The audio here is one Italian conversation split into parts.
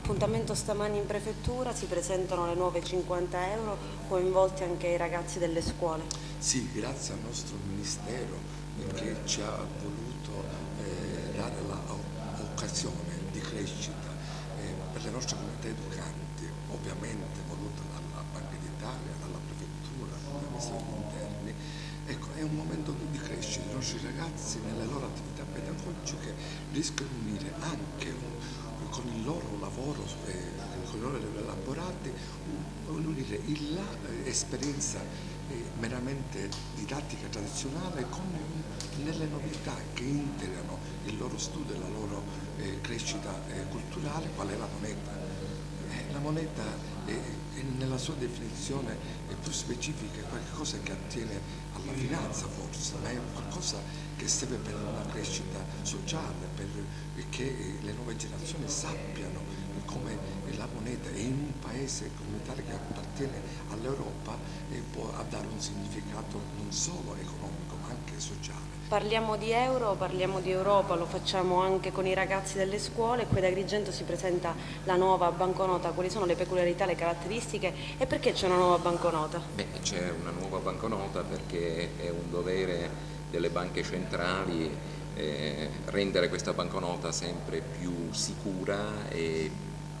Appuntamento stamani in prefettura, si presentano le nuove 50 euro, coinvolti anche i ragazzi delle scuole. Sì, grazie al nostro Ministero che ci ha voluto dare l'occasione di crescita per le nostre comunità educanti, ovviamente voluta dalla Banca d'Italia, dalla Prefettura, dal Ministero degli Interni. Ecco, è un momento di crescita dei nostri ragazzi nelle loro attività pedagogiche, riescono a unire anche con il loro lavoro, con i loro elaborati, unire l'esperienza meramente didattica tradizionale con nelle novità che integrano il loro studio e la loro crescita culturale, qual è la moneta. La moneta nella sua definizione più specifica è qualcosa che attiene alla finanza forse, ma è qualcosa che serve per una crescita sociale, perché le nuove generazioni sappiano come la moneta in un paese comunitario che appartiene all'Europa può dare un significato non solo economico ma anche sociale. Parliamo di euro, parliamo di Europa, lo facciamo anche con i ragazzi delle scuole. Qui ad Agrigento si presenta la nuova banconota. Quali sono le peculiarità, le caratteristiche e perché c'è una nuova banconota? C'è una nuova banconota perché è un dovere delle banche centrali rendere questa banconota sempre più sicura e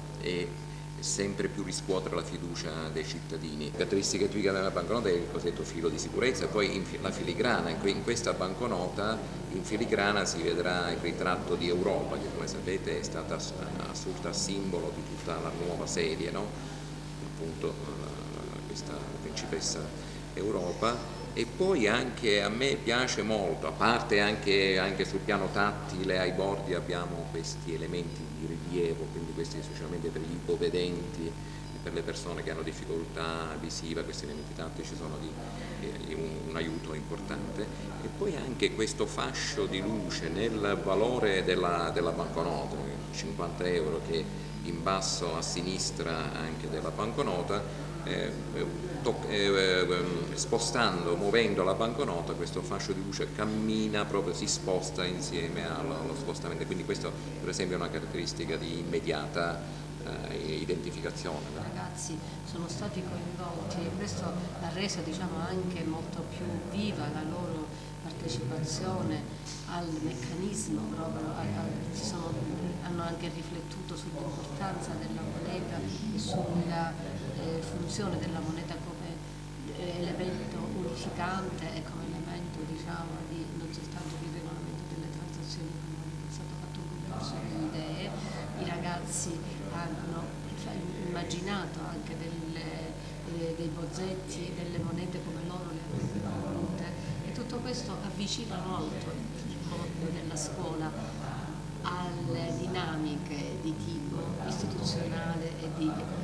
sempre più riscuotere la fiducia dei cittadini. La caratteristica tipica della banconota è il cosiddetto filo di sicurezza, poi la filigrana. In questa banconota in filigrana si vedrà il ritratto di Europa, che come sapete è stata assurta a simbolo di tutta la nuova serie, no? Appunto questa principessa Europa. E poi anche a me piace molto, a parte anche sul piano tattile, ai bordi abbiamo questi elementi di rilievo, quindi questi specialmente per gli ipovedenti, per le persone che hanno difficoltà visiva, questi elementi tattici sono di un aiuto importante. E poi anche questo fascio di luce nel valore della banconota, 50 euro, che in basso a sinistra anche della banconota, spostando, muovendo la banconota, questo fascio di luce cammina proprio, si sposta insieme allo spostamento, quindi questo per esempio è una caratteristica di immediata identificazione. I ragazzi sono stati coinvolti e questo ha reso anche molto più viva la loro partecipazione al meccanismo, hanno anche riflettuto sull'importanza della moneta e sulla funzione della moneta come elemento unificante e come elemento non soltanto di regolamento delle transazioni economiche. È stato fatto un concorso di idee, i ragazzi hanno immaginato anche dei bozzetti, delle monete come loro le avrebbero volute, e tutto questo avvicina molto il mondo della scuola alle dinamiche di tipo istituzionale e di